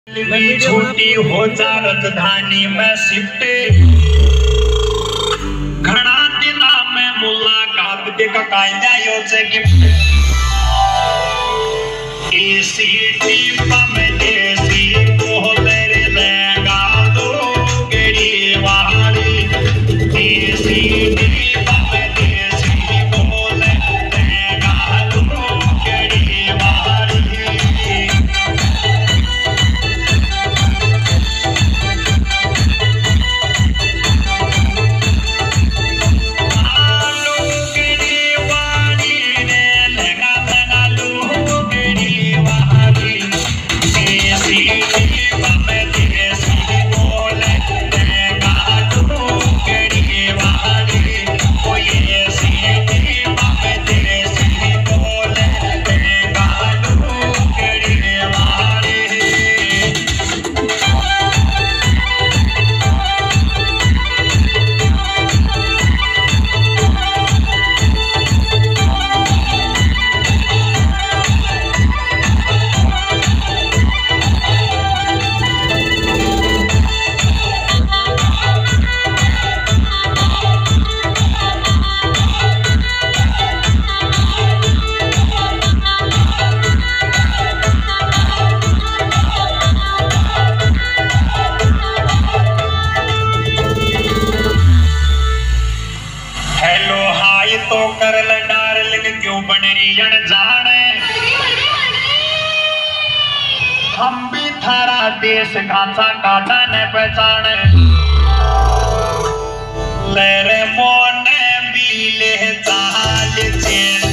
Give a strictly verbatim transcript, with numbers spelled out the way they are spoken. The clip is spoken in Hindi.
छोटी हो जा राजधानी में शिफ्ट घना दिना में मुलाकात के कायदा योचे गिफ्ट इसी टीम में देसी को तेरे लेगा तो गड़ी वाली इसी टीम में देसी को लेगा तो गड़ी वाली तो कर ले डार्लिंग क्यों बन रही जाने हम भी थारा देश घासा काटा ने पहचाने ले रे मोने भी ले चाल चेन